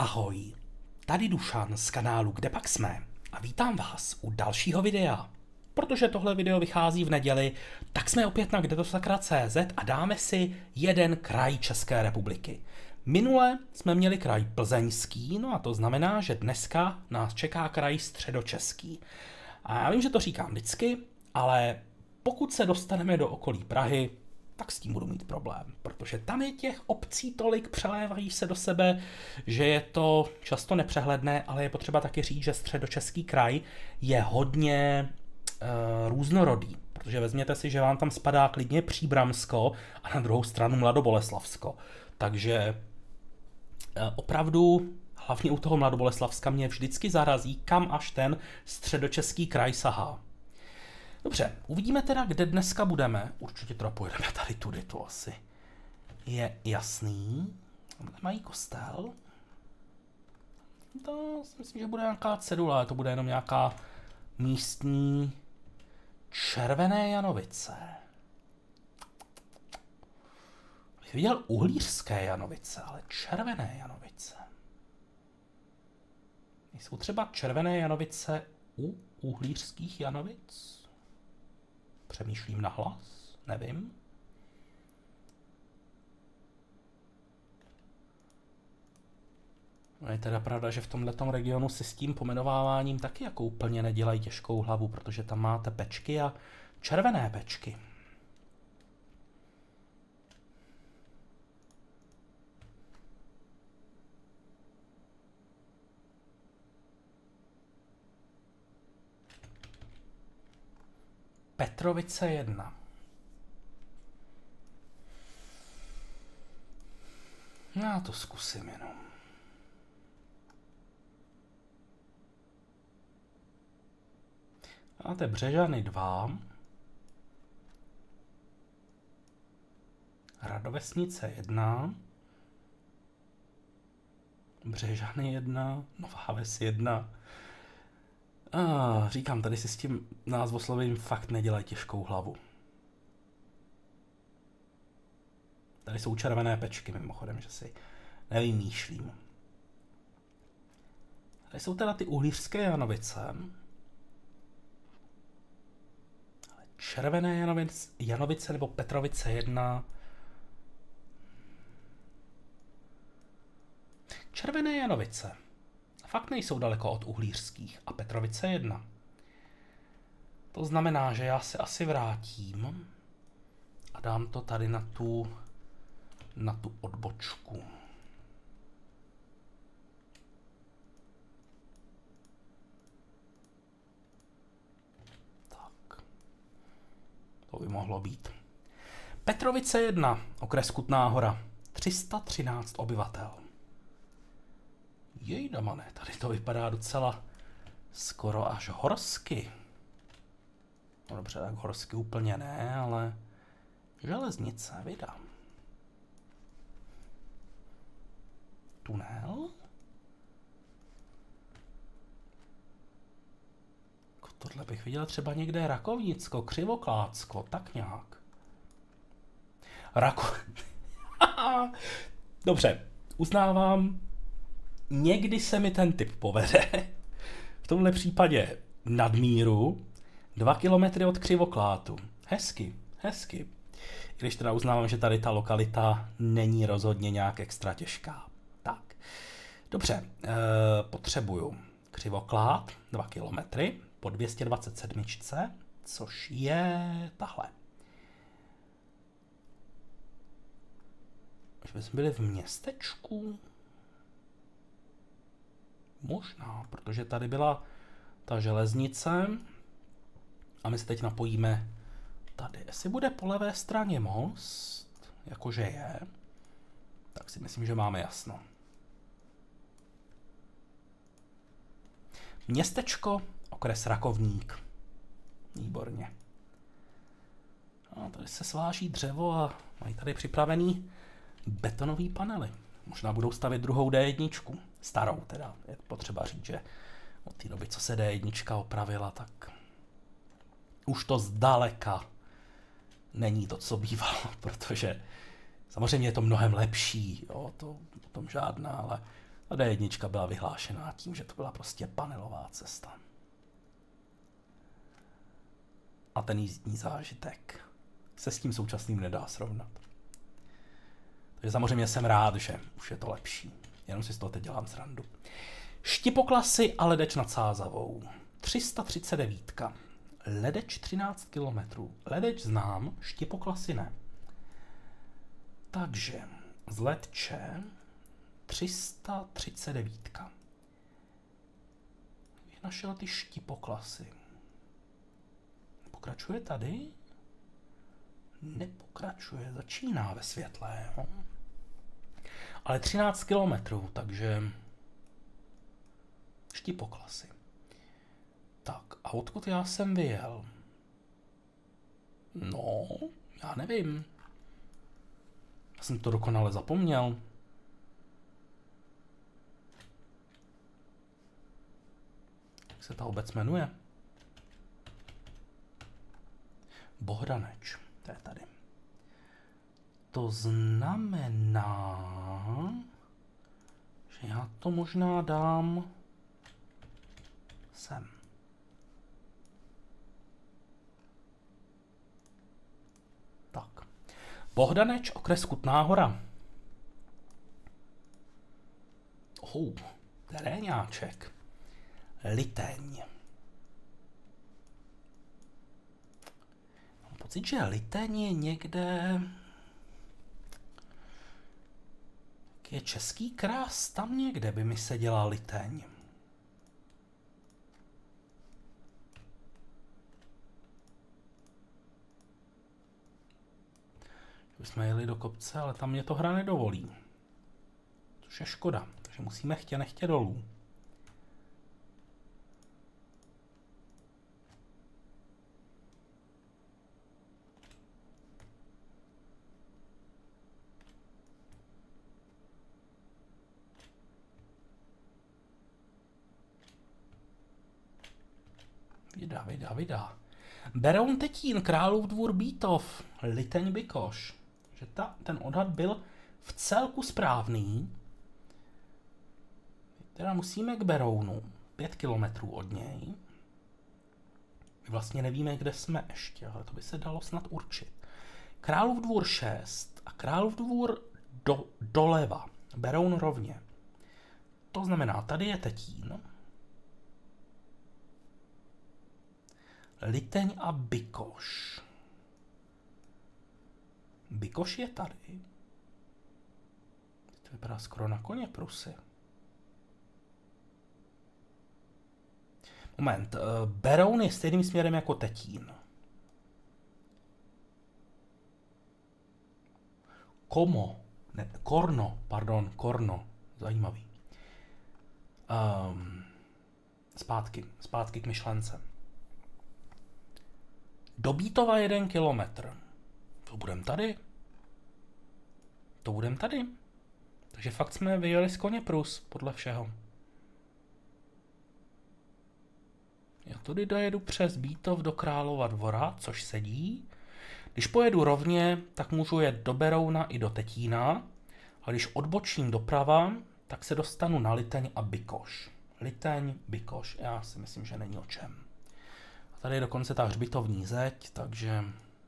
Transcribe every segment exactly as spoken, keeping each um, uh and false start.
Ahoj, tady Dušan z kanálu Kde pak jsme a vítám vás u dalšího videa. Protože tohle video vychází v neděli, tak jsme opět na kdetosakra tečka cé zet a dáme si jeden kraj České republiky. Minule jsme měli kraj Plzeňský, no a to znamená, že dneska nás čeká kraj Středočeský. A já vím, že to říkám vždycky, ale pokud se dostaneme do okolí Prahy, tak s tím budu mít problém, protože tam je těch obcí tolik, přelévají se do sebe, že je to často nepřehledné, ale je potřeba taky říct, že Středočeský kraj je hodně uh, různorodý, protože vezměte si, že vám tam spadá klidně Příbramsko a na druhou stranu Mladoboleslavsko. Takže uh, opravdu, hlavně u toho Mladoboleslavska mě vždycky zarazí, kam až ten Středočeský kraj sahá. Dobře, uvidíme teda, kde dneska budeme. Určitě teda pojedeme tady tudy, to asi je jasný. Tady mají kostel. To si myslím, že bude nějaká cedula, ale to bude jenom nějaká místní Červené Janovice. Bych viděl uhlířské Janovice, ale Červené Janovice. Jsou třeba Červené Janovice u uhlířských Janovic? Přemýšlím nahlas, nevím. No je teda pravda, že v tomhletom regionu si s tím pomenováváním taky jako úplně nedělají těžkou hlavu, protože tam máte pečky a červené pečky. Petrovice jedna. Já to zkusím jenom. Máte Břežany dva. Radovesnice jedna. Břežany jedna. Nová Ves jedna. Ah, říkám, tady si s tím názvoslovím fakt nedělají těžkou hlavu. Tady jsou červené pečky, mimochodem, že si nevymýšlím. Tady jsou teda ty uhlířské Janovice. Ale Červené Janovice, Janovice nebo Petrovice jedna. Červené Janovice. Fakt nejsou daleko od uhlířských a Petrovice jedna. To znamená, že já se asi vrátím a dám to tady na tu, na tu odbočku. Tak. To by mohlo být. Petrovice jedna, okres Kutná Hora, tři sta třináct obyvatel. Jejda mane, tady to vypadá docela skoro až horsky. No dobře, tak horsky úplně ne, ale železnice, vydám. Tunel? Tohle bych viděl třeba někde Rakovnicko, Křivoklácko, tak nějak. Rako... Dobře, uznávám, někdy se mi ten typ povede. V tomhle případě nadmíru, dva kilometry od Křivoklátu. Hezky, hezky. Když teda uznávám, že tady ta lokalita není rozhodně nějak extra těžká. Tak, dobře, e, potřebuju Křivoklát, dva kilometry po dvě stě dvacet sedm, což je tahle. Už bychom byli v městečku? Možná, protože tady byla ta železnice a my se teď napojíme tady. Jestli bude po levé straně most, jakože je, tak si myslím, že máme jasno. Městečko, okres Rakovník. Výborně. A tady se sváží dřevo a mají tady připravený betonový panely. Možná budou stavět druhou D jedna. Starou teda. Je potřeba říct, že od té doby, co se D jedna opravila, tak už to zdaleka není to, co bývalo, protože samozřejmě je to mnohem lepší, jo, to o tom žádná, ale A D jedna byla vyhlášená tím, že to byla prostě panelová cesta. A ten jízdní zážitek se s tím současným nedá srovnat. Takže samozřejmě jsem rád, že už je to lepší. Jenom si z toho teď dělám srandu. Štipoklasy a Ledeč nad Sázavou. tři sta třicet devět. Ledeč třináct kilometrů. Ledeč znám, Štipoklasy ne. Takže z Letče tři sta třicet devět. Bych našel ty Štipoklasy. Pokračuje tady? Nepokračuje, začíná ve světle. Jo? Ale třináct kilometrů, takže Štipoklasy. Tak, a odkud já jsem vyjel? No, já nevím. Já jsem to dokonale zapomněl. Jak se ta obec jmenuje? Bohdaneč, to je tady. To znamená, že já to možná dám sem. Tak. Bohdaneč, okres Kutná Hora. Oh, teréňáček. Liteň. Mám pocit, že Liteň je někde... Je Český Krás, tam někde by mi se dělala Liteň. Už jsme jeli do kopce, ale tam mě to hra nedovolí. Což je škoda, takže musíme chtě nechtě dolů. Vydá, vydá, vydá. Beroun Tetín, Králův Dvůr Bítov, Liteň Bikoš. Že ta, ten odhad byl v celku správný. Teda musíme k Berounu, pět kilometrů od něj. My vlastně nevíme, kde jsme ještě, ale to by se dalo snad určit. Králův Dvůr šest a Králův Dvůr do, doleva. Beroun rovně. To znamená, tady je Tetín. Liteň a Bikoš. Bikoš je tady. To vypadá skoro na koně prusy. Moment. Beroun je stejným směrem jako Tetín. Komo. Ne, Korno. Pardon, Korno. Zajímavý. Um, zpátky. Zpátky k myšlence. Do Bítova jeden kilometr. To budem tady. To budem tady. Takže fakt jsme vyjeli z koně prus, podle všeho. Já tudy dojedu přes Bítov do Králova Dvora, což sedí. Když pojedu rovně, tak můžu jet do Berouna i do Tetína. A když odbočím doprava, tak se dostanu na Liteň a Bikoš. Liteň, Bikoš. Já si myslím, že není o čem. Tady je dokonce ta hřbitovní zeď, takže...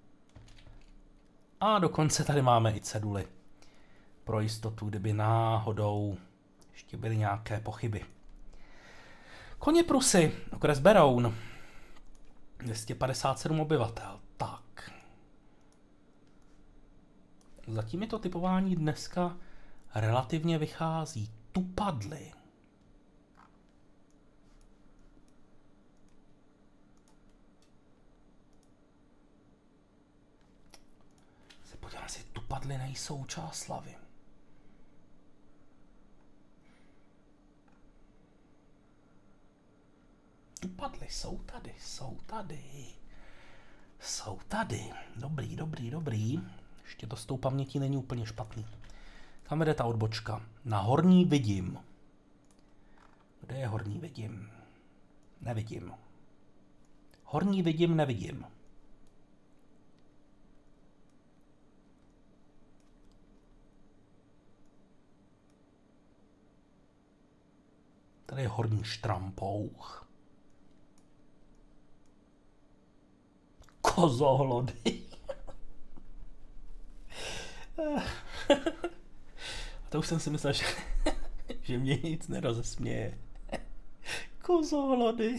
A dokonce tady máme i ceduly. Pro jistotu, kdyby náhodou ještě byly nějaké pochyby. Koně prusy, okres Beroun. dvě stě padesát sedm obyvatel. Tak. Zatím mi to typování dneska relativně vychází. Tupadly. Podívám si, Tupadly nejsou Čáslavy. Tupadly jsou tady, jsou tady. Jsou tady. Dobrý, dobrý, dobrý. Ještě to s tou pamětí není úplně špatný. Kam vede ta odbočka? Na Horní Vidím. Kde je Horní Vidím? Nevidím. Horní Vidím, nevidím. Tady je Horní Štrampouch. Kozohlody. A to už jsem si myslel, že, že mě nic nerozesměje. Kozohlody.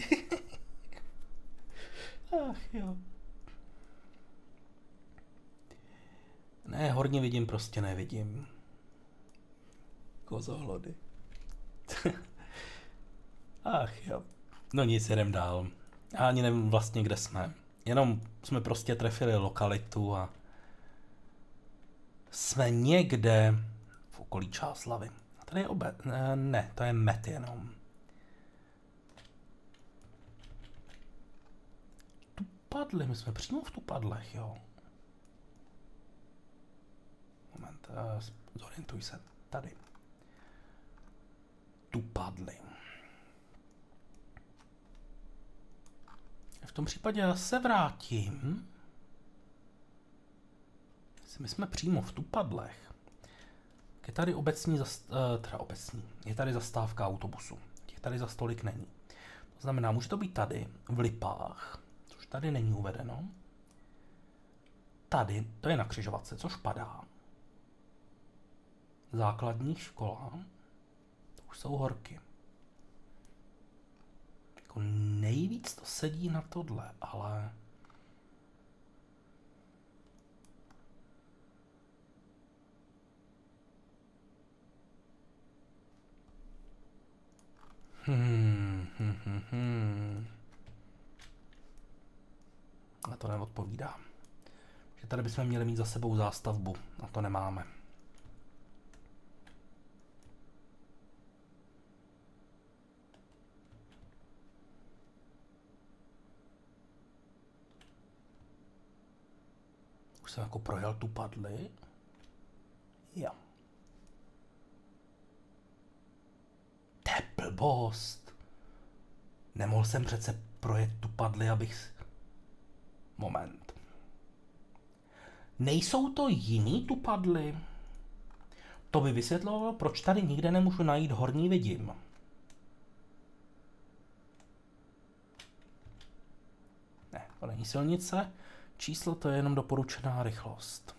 Ach jo. Ne, Horní vidím, prostě nevidím. Kozohlody. Ach jo. No nic, jedem dál. Já ani nevím vlastně, kde jsme. Jenom jsme prostě trefili lokalitu a jsme někde v okolí Čáslavy. A tady je obec. Ne, to je Met jenom. Tupadly, my jsme přímo v Tupadlech, jo. Moment, uh, zorientuj se. Tady. Tupadly. V tom případě já se vrátím. My jsme přímo v Tupadlech. Je tady obecní, zast, teda obecní, je tady zastávka autobusu. Těch tady za stolik není. To znamená, může to být tady, v Lipách, což tady není uvedeno. Tady, to je na křižovatce, což padá. Základní škola, to už jsou Horky. Jako nejvíc to sedí na tohle, ale... Hmm, hmm, hmm, hmm. A to neodpovídá. Že tady bychom měli mít za sebou zástavbu, a to nemáme. Už jsem jako projel Tupadly. Jo. To je blbost. Nemohl jsem přece projet Tupadly, abych... Moment. Nejsou to jiný Tupadly? To by vysvětlovalo, proč tady nikde nemůžu najít Horní vidím. Ne, to není silnice. Číslo to je jenom doporučená rychlost.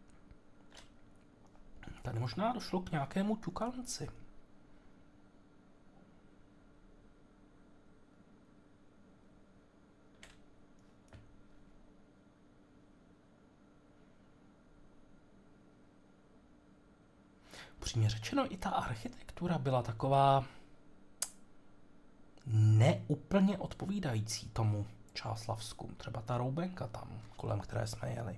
Tady možná došlo k nějakému ťukanci. Upřímně řečeno, i ta architektura byla taková neúplně odpovídající tomu Čáslavsku. Třeba ta roubenka tam, kolem které jsme jeli.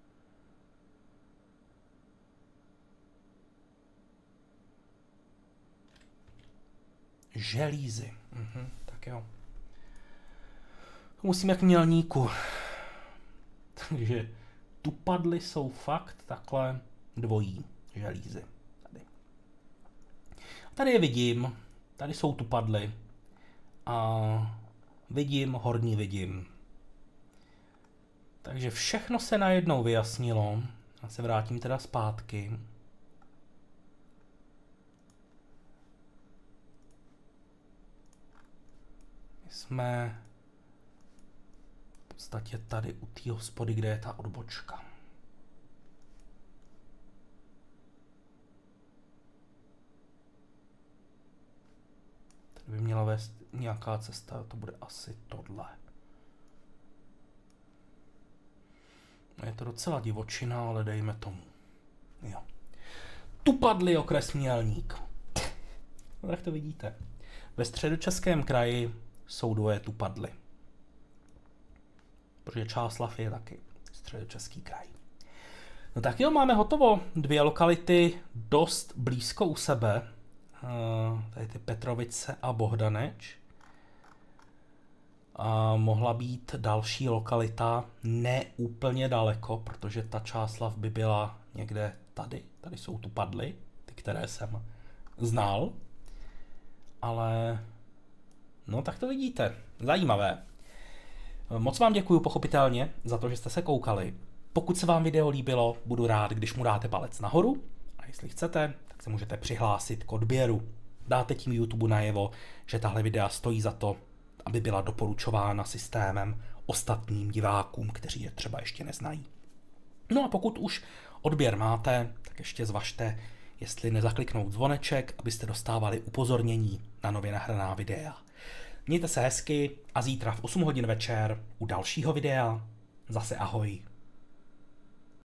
Želízy. Mhm, tak jo. Musíme k Mělníku. Takže Tupadly jsou fakt takhle dvojí želízy. Tady. Tady je vidím. Tady jsou Tupadly. A vidím, Horní vidím. Takže všechno se najednou vyjasnilo. Já se vrátím teda zpátky. My jsme v podstatě tady u té hospody, kde je ta odbočka. Tady by měla vést nějaká cesta, to bude asi tohle. Je to docela divočina, ale dejme tomu. Jo. Tupadly, okres Mělník. No, tak to vidíte. Ve Středočeském kraji jsou dvoje Tupadly. Protože Čáslav je taky Středočeský kraj. No tak jo, máme hotovo. Dvě lokality dost blízko u sebe. Uh, tady ty Petrovice a Bohdaneč. A mohla být další lokalita ne úplně daleko, protože ta Čáslav by byla někde tady. Tady jsou Tupadly, ty, které jsem znal. Ale no tak to vidíte. Zajímavé. Moc vám děkuju pochopitelně za to, že jste se koukali. Pokud se vám video líbilo, budu rád, když mu dáte palec nahoru. A jestli chcete, tak se můžete přihlásit k odběru. dáte tím YouTube najevo, že tahle videa stojí za to, aby byla doporučována systémem ostatním divákům, kteří je třeba ještě neznají. No a pokud už odběr máte, tak ještě zvažte, jestli nezakliknout zvoneček, abyste dostávali upozornění na nově nahraná videa. Mějte se hezky a zítra v osm hodin večer u dalšího videa zase ahoj.